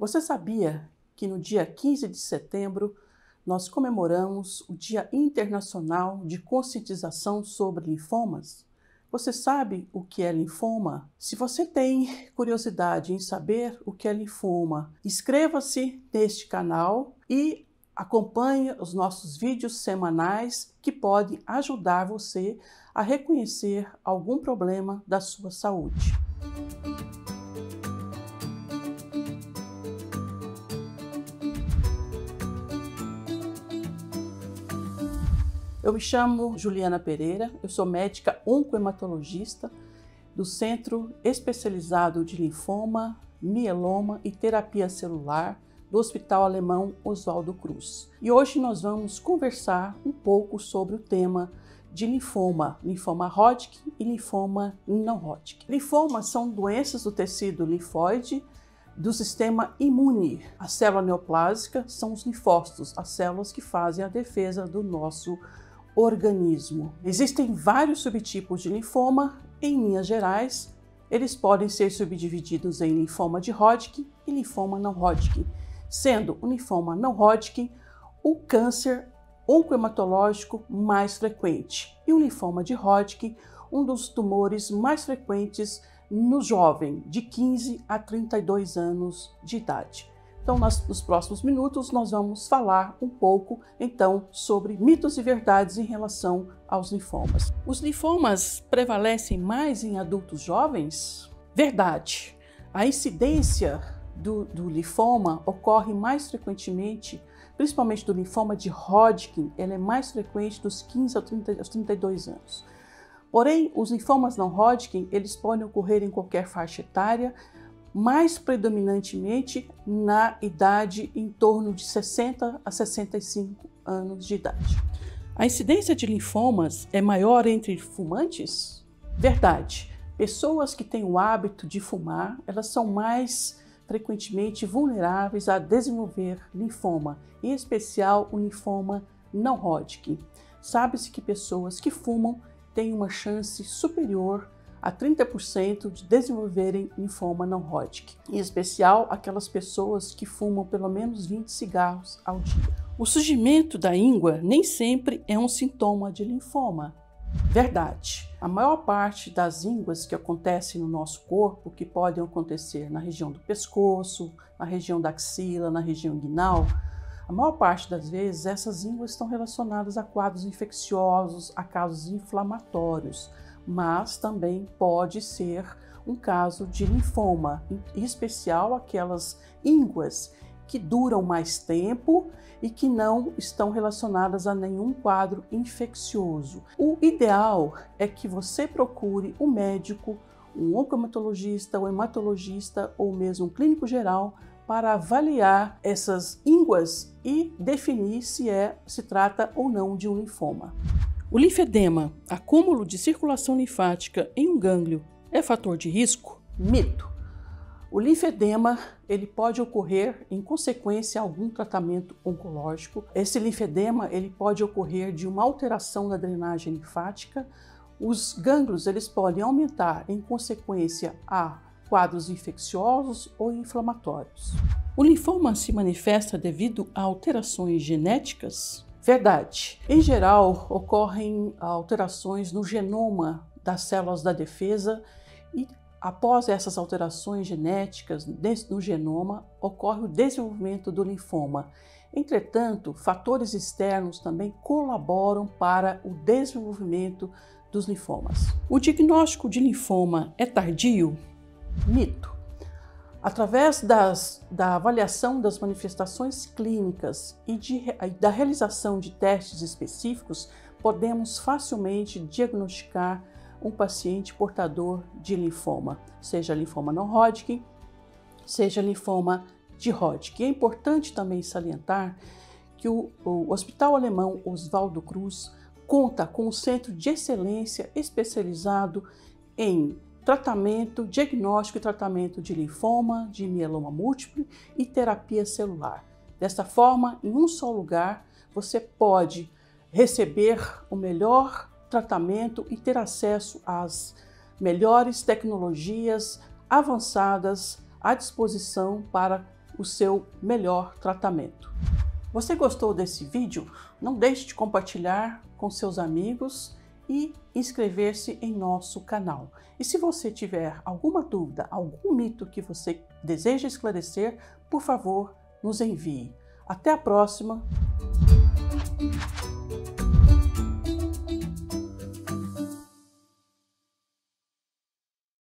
Você sabia que no dia 15 de setembro nós comemoramos o Dia Internacional de Conscientização sobre Linfomas? Você sabe o que é linfoma? Se você tem curiosidade em saber o que é linfoma, inscreva-se neste canal e acompanhe os nossos vídeos semanais que podem ajudar você a reconhecer algum problema da sua saúde. Eu me chamo Juliana Pereira, eu sou médica oncohematologista do Centro Especializado de Linfoma, Mieloma e Terapia Celular do Hospital Alemão Oswaldo Cruz. E hoje nós vamos conversar um pouco sobre o tema de linfoma, linfoma Hodgkin e linfoma não Hodgkin. Linfomas são doenças do tecido linfóide do sistema imune. A célula neoplásica são os linfócitos, as células que fazem a defesa do nosso organismo. Existem vários subtipos de linfoma. Em linhas gerais, eles podem ser subdivididos em linfoma de Hodgkin e linfoma não Hodgkin, sendo o linfoma não Hodgkin o câncer oncohematológico mais frequente e o linfoma de Hodgkin um dos tumores mais frequentes no jovem de 15 a 32 anos de idade. Então, nos próximos minutos, nós vamos falar um pouco, então, sobre mitos e verdades em relação aos linfomas. Os linfomas prevalecem mais em adultos jovens? Verdade. A incidência do linfoma ocorre mais frequentemente, principalmente do linfoma de Hodgkin, ela é mais frequente dos 15 aos 32 anos. Porém, os linfomas não Hodgkin, eles podem ocorrer em qualquer faixa etária, mais predominantemente na idade em torno de 60 a 65 anos de idade. A incidência de linfomas é maior entre fumantes? Verdade. Pessoas que têm o hábito de fumar, elas são mais frequentemente vulneráveis a desenvolver linfoma, em especial o linfoma não Hodgkin. Sabe-se que pessoas que fumam têm uma chance superior a 30% de desenvolverem linfoma não Hodgkin, em especial aquelas pessoas que fumam pelo menos 20 cigarros ao dia. O surgimento da íngua nem sempre é um sintoma de linfoma. Verdade. A maior parte das ínguas que acontecem no nosso corpo, que podem acontecer na região do pescoço, na região da axila, na região inguinal, a maior parte das vezes essas ínguas estão relacionadas a quadros infecciosos, a casos inflamatórios, mas também pode ser um caso de linfoma, em especial aquelas ínguas que duram mais tempo e que não estão relacionadas a nenhum quadro infeccioso. O ideal é que você procure um médico, um oncohematologista, um hematologista ou mesmo um clínico geral para avaliar essas ínguas e definir se trata ou não de um linfoma. O linfedema, acúmulo de circulação linfática em um gânglio, é fator de risco? Mito. O linfedema ele pode ocorrer em consequência a algum tratamento oncológico. Esse linfedema ele pode ocorrer de uma alteração da drenagem linfática. Os gânglios eles podem aumentar em consequência a quadros infecciosos ou inflamatórios. O linfoma se manifesta devido a alterações genéticas? Verdade. Em geral, ocorrem alterações no genoma das células da defesa e após essas alterações genéticas no genoma, ocorre o desenvolvimento do linfoma. Entretanto, fatores externos também colaboram para o desenvolvimento dos linfomas. O diagnóstico de linfoma é tardio? Mito. Através da avaliação das manifestações clínicas e da realização de testes específicos, podemos facilmente diagnosticar um paciente portador de linfoma, seja linfoma não Hodgkin, seja linfoma de Hodgkin. É importante também salientar que o Hospital Alemão Oswaldo Cruz conta com um centro de excelência especializado em tratamento, diagnóstico e tratamento de linfoma, de mieloma múltiplo e terapia celular. Desta forma, em um só lugar, você pode receber o melhor tratamento e ter acesso às melhores tecnologias avançadas à disposição para o seu melhor tratamento. Você gostou desse vídeo? Não deixe de compartilhar com seus amigos e inscrever-se em nosso canal. E se você tiver alguma dúvida, algum mito que você deseja esclarecer, por favor, nos envie. Até a próxima!